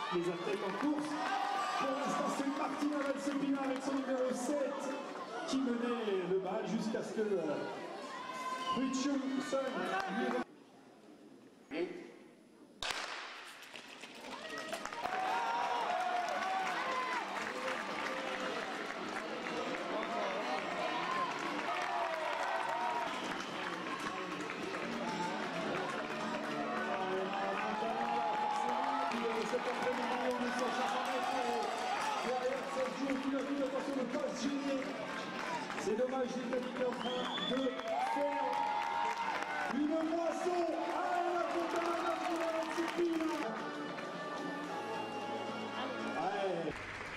les athlètes en course. Pour l'instant, c'est Martina Valsepina avec son numéro 7 qui menait le bal jusqu'à ce que Richard Sun lui... Cet après-midi, on est sur 500 mètres. Derrière cette joue qui a vu attention de pas se gêner. C'est dommage, l'Italie est en train de faire une moisson à la Fontana pour la discipline. Ouais.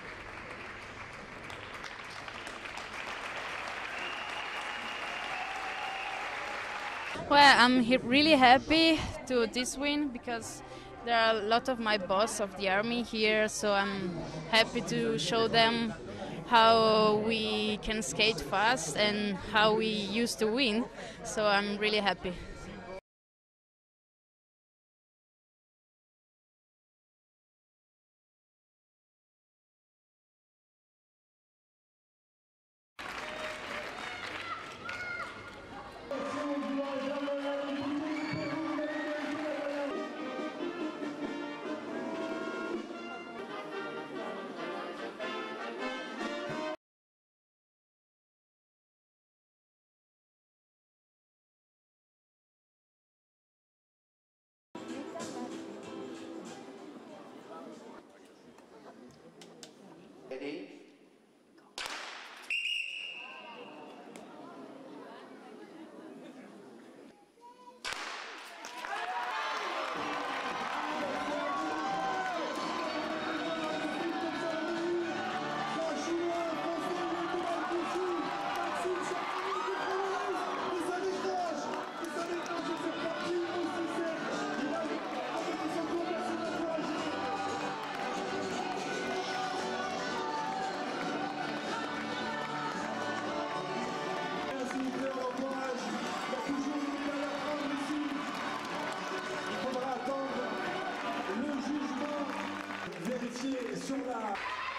Well, I'm really happy to this win because there are a lot of my boss of the army here, so I'm happy to show them how we can skate fast and how we used to win. So I'm really happy. Ready? Sur la...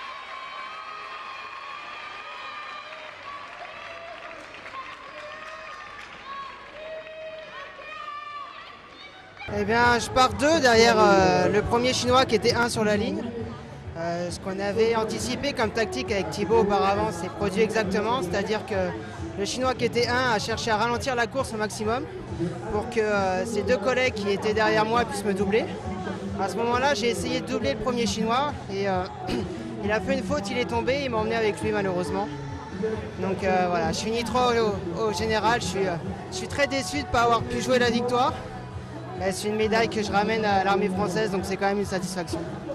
Eh bien, je pars 2 derrière le premier chinois qui était 1 sur la ligne. Ce qu'on avait anticipé comme tactique avec Thibaut auparavant s'est produit exactement, c'est-à-dire que le chinois qui était 1 a cherché à ralentir la course au maximum pour que ses 2 collègues qui étaient derrière moi puissent me doubler. À ce moment-là, j'ai essayé de doubler le premier chinois et il a fait une faute, il est tombé, il m'a emmené avec lui malheureusement. Donc voilà, je finis 3 au général, je suis très déçu de ne pas avoir pu jouer la victoire. C'est une médaille que je ramène à l'armée française, donc c'est quand même une satisfaction.